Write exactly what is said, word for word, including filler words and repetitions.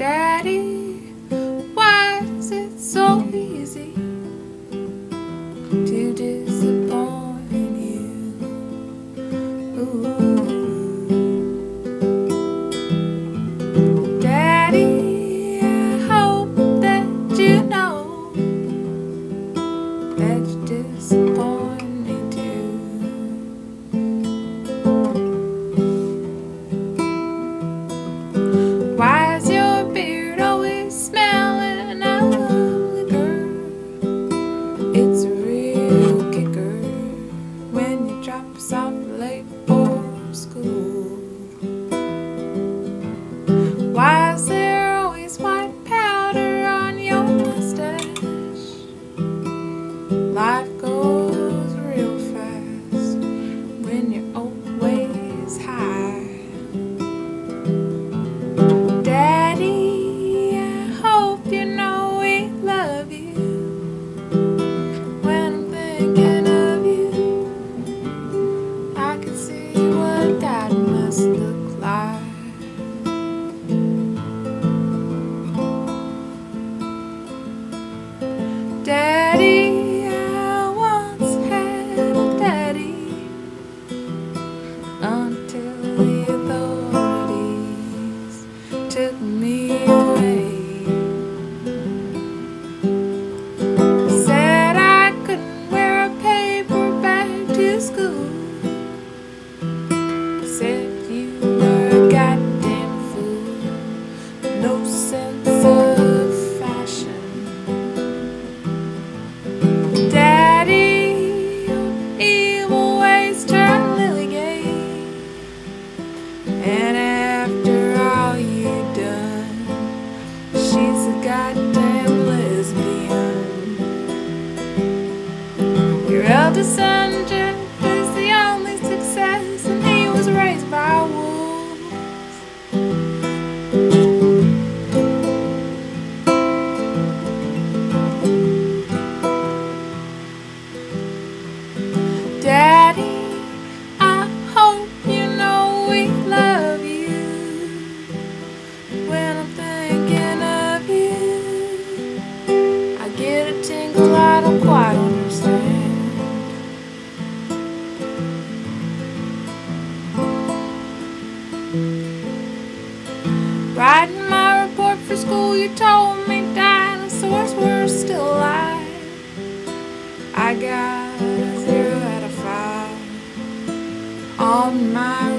Daddy, why is it so easy to disappoint you? Ooh. Daddy, I hope that you know that you disappoint me too. Why is your beard always smelling of liquor? It's a real kicker when you drop us off late for school. Why is there always white powder on your mustache? Life goes real fast when you're always high. Daddy, I hope you know we love you. When I'm thinking of you, I can see what Dad must look like. Daddy, I once had a daddy until the authorities took me away. Said I couldn't wear a paper bag to school. Said you were a goddamn fool, no sense of fashion. Daddy, your evil ways turn lily gay, and after all you've done, she's a goddamn lesbian. Your eldest son Jeff is the only success, and he was raised by wolves. Daddy, I hope you know we love you. When I'm thinking of you, I get a tingle I don't quite understand. Writing my report for school, you told me dinosaurs were still alive. I got a zero out of five on my